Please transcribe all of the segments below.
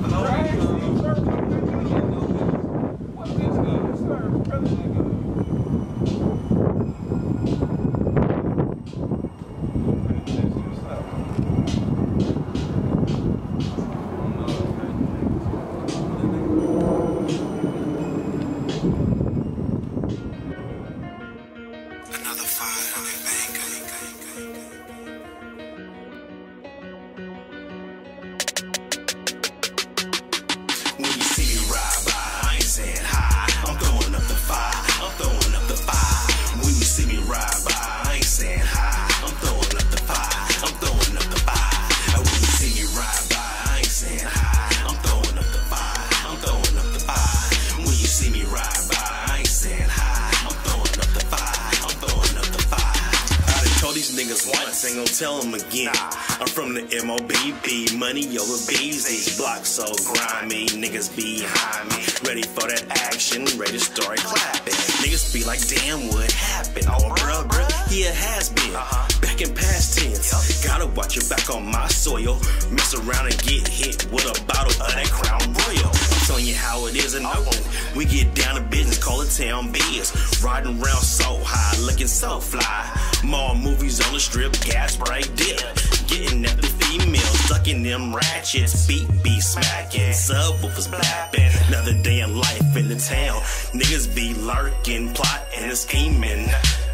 Ain't gon' tell them again. I'm from the MOBB, money over B's. These blocks so grimy, niggas behind me, ready for that action, ready to start clapping. Niggas be like, damn, what happened? Oh, bruh, yeah, it has been. Back in past tense, gotta watch your back on my soil. Mess around and get hit with a bottle of that Crown Royal. I'm telling you how it is in Oakland. We get down to business, call it town biz. Riding around so high, looking so fly. More movies on the strip, gas break dip. Getting at the females, ducking them ratchets. Beat be smacking, subwoofers blapping. Another day in life in the town. Niggas be lurking, plotting and scheming.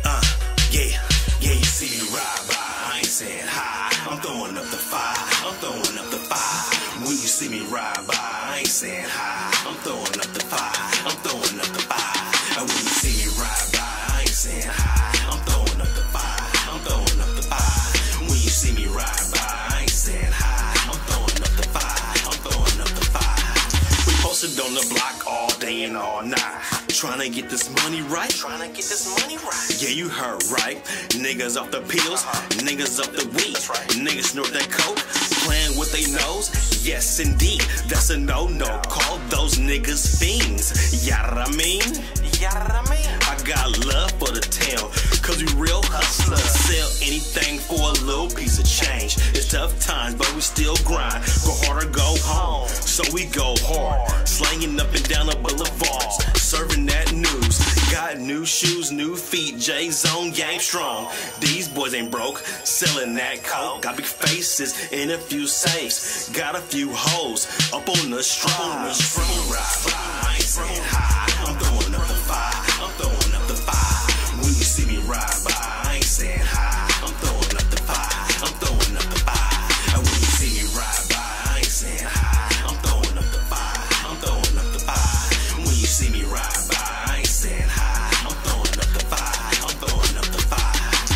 Yeah, you see me ride by, I ain't saying hi. I'm throwing up the fire, I'm throwing up the fire. When you see me ride by, I ain't saying hi. I'm throwing up the fire, I'm throwing up the fire. And when you see me ride by, I ain't saying hi. I'm throwing up the fire, I'm throwing up the fire. When you see me ride by, I ain't saying hi. I'm throwing up the fire, I'm throwing up the fire. We posted on the block all day and all night, trying to get this money right. Yeah, you heard right. Niggas off the pills, niggas off the weed. Niggas snort that coke, playing with they nose. Yes, indeed, that's a no-no. Call those niggas fiends. Ya know what I mean? I got love for the town, cause we real hustlers. Sell anything for a little piece of change. It's tough times, but we still grind. Go hard or go home, so we go hard. Slanging up and down the boulevards, serving that news. Got new shoes, new feet, J-Zone, gang strong. These boys ain't broke, selling that coke. Got big faces in a few safes. Got a few hoes up on the strong. I ain't saying hi. I'm throwing up the fire, I'm throwing up the fire. When you see me ride by, I ain't saying hi. I'm throwing up the fire, I'm throwing up the fire. And when you see me ride by, I ain't saying hi. I'm throwing up the fire, I'm throwing up the fire. When you see me ride by, I ain't saying hi. I'm throwing up the fire, I'm throwing up the fire.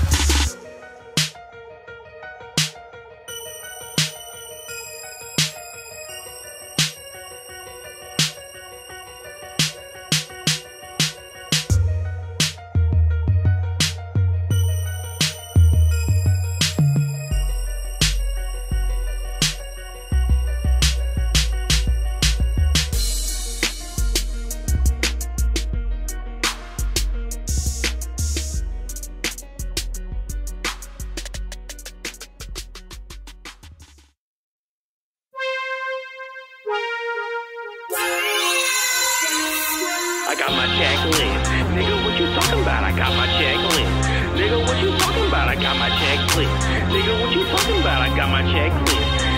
I got my check list. Nigga, what you talking about? I got my check list. Nigga, what you talking about? I got my check list. Nigga, what you talking about? I got my check list.